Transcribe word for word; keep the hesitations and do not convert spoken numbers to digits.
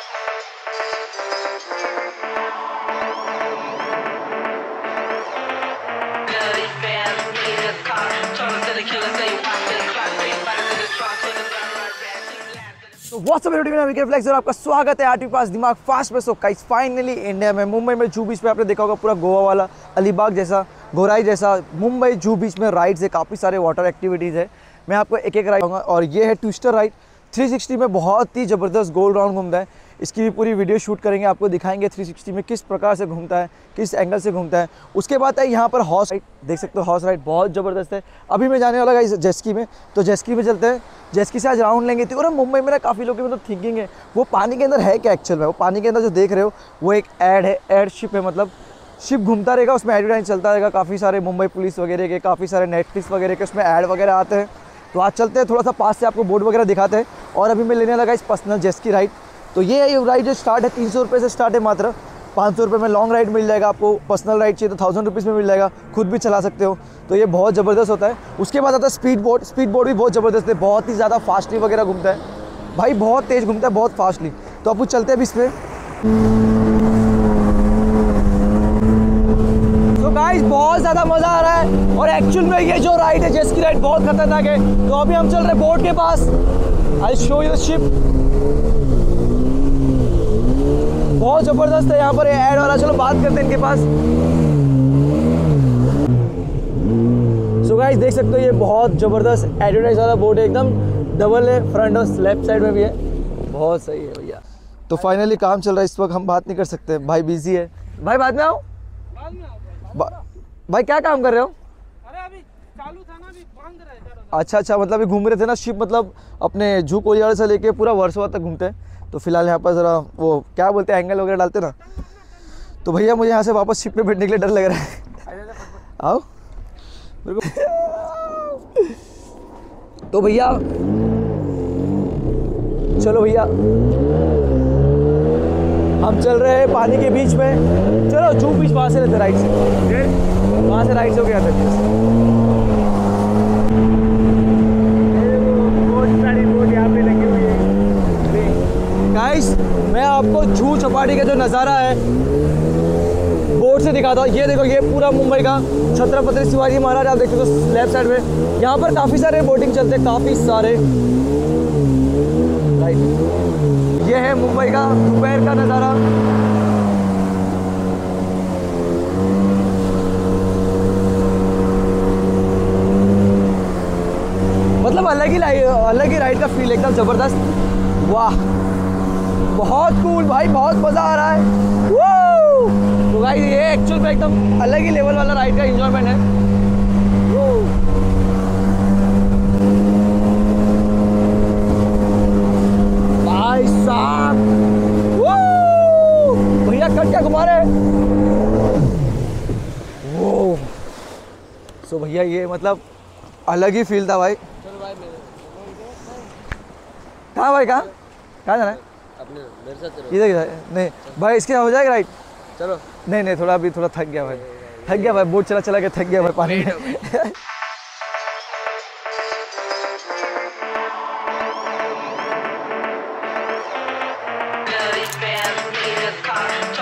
What's up everyone, मैं Flex और आपका स्वागत है आरटी पास दिमाग फास्ट में। सो गाइस फाइनली इंडिया में मुंबई में जू बीच पे आपने देखा होगा पूरा गोवा वाला अलीबाग जैसा घोराई जैसा मुंबई जू बीच में राइड्स है, काफ़ी सारे वाटर एक्टिविटीज़ है। मैं आपको एक एक राइड दूंगा और ये है ट्विस्टर राइड थ्री सिक्सटी में बहुत ही ज़बरदस्त गोल राउंड घूमता है। इसकी भी पूरी वीडियो शूट करेंगे, आपको दिखाएंगे थ्री सिक्सटी में किस प्रकार से घूमता है, किस एंगल से घूमता है। उसके बाद है यहाँ पर हॉर्स राइड, देख सकते हो हॉर्स राइड बहुत ज़बरदस्त है। अभी मैं जाने वाला इस जेस्की में, तो जेस्की में चलते हैं। जेस्की से आज राउंड लेंगे थी। और मुंबई में ना काफ़ी लोगों की मतलब थिंकिंग है वो पानी के अंदर है क्या एक्चुअल में। वो पानी के अंदर जो देख रहे हो वो एक ऐड है, ऐड शिप है, मतलब शिप घूमता रहेगा, उसमें एडवर्टाइज चलता रहेगा। काफ़ी सारे मुंबई पुलिस वगैरह के, काफ़ी सारे नेटफ्लिक्स वगैरह के उसमें ऐड वगैरह आते हैं। तो आज चलते हैं, थोड़ा सा पास से आपको बोर्ड वगैरह दिखाते हैं। और अभी मैं लेने लगा इस पर्सनल जेस्की राइड। तो ये है ये राइड जो स्टार्ट है तीन सौ रुपये से स्टार्ट है मात्र। पाँच सौ रुपये में लॉन्ग राइड मिल जाएगा आपको। पर्सनल राइड चाहिए तो थाउजेंड रुपीज़ में मिल जाएगा, खुद भी चला सकते हो। तो ये बहुत ज़बरदस्त होता है। उसके बाद आता है स्पीड बोट। स्पीड बोट भी बहुत ज़बरदस्त है, बहुत ही ज़्यादा फास्टली वगैरह घूमता है भाई, बहुत तेज़ घूमता है, बहुत फास्टली। तो आप कुछ चलते हैं अभी इस पर। तो गाइस बहुत ज़्यादा मज़ा आ रहा है। और एक्चुअल में ये जो राइड है जेस्की राइड बहुत खतरनाक है। तो अभी हम चल रहे हैं बोट के पास। I show you the ship, बहुत ज़बरदस्त है। यहाँ पर ऐड वाला, चलो बात करते हैं इनके पास। सो गाइस देख सकते हो ये बहुत ज़बरदस्त एडवर्टाइज वाला बोट है, एकदम डबल है, फ्रंट और लेफ्ट साइड में भी है, बहुत सही है भैया। तो फाइनली काम चल रहा है, इस वक्त हम बात नहीं कर सकते, भाई बिजी है। भाई बाद में आओ, बाद में आओ। भाई क्या काम कर रहे हो? अरे अभी चालू था ना, अभी बंद रहा है। अच्छा अच्छा, मतलब अभी घूम रहे थे ना शिप, मतलब अपने जू कोरियार से लेके पूरा वर्सोवा तक घूमते हैं। तो फिलहाल यहाँ पर ज़रा वो क्या बोलते हैं एंगल वगैरह डालते ना। तो भैया मुझे यहाँ से वापस शिप पे बैठने के लिए डर लग रहा है। आओ मेरे को। तो भैया चलो भैया, हम चल रहे हैं पानी के बीच में। चलो जू बीच वहाँ से लेते राइट से, वहाँ से राइट से हो गया था। गाइस मैं आपको जू चौपाटी का जो नज़ारा है बोट से दिखाता हूँ। ये देखो, ये पूरा मुंबई का छत्रपति शिवाजी महाराज, आप देख सकते हो लेफ्ट साइड में। यहाँ पर काफ़ी सारे बोटिंग चलते हैं, काफ़ी सारे। राइट, ये है मुंबई का दोपहर का नज़ारा। मतलब अलग ही अलग ही राइड का फील, एकदम ज़बरदस्त। वाह बहुत कूल भाई, बहुत मज़ा आ रहा है। तो गाइस ये एक्चुअल में एकदम अलग ही लेवल वाला राइड का एंजॉयमेंट है। भाई साहब भैया कट क्या घुमा रहे। वो सो भैया ये मतलब अलग ही फील था भाई। कहाँ भाई, कहाँ कहाँ जाना है? अपने मेरे साथ चलो। इधर नहीं भाई, इसके हो जाएगा राइट। चलो नहीं नहीं, थोड़ा अभी थोड़ा थक गया भाई, थक गया भाई, बोट चला चला के थक गया भाई पानी में। Dirty fans need a car.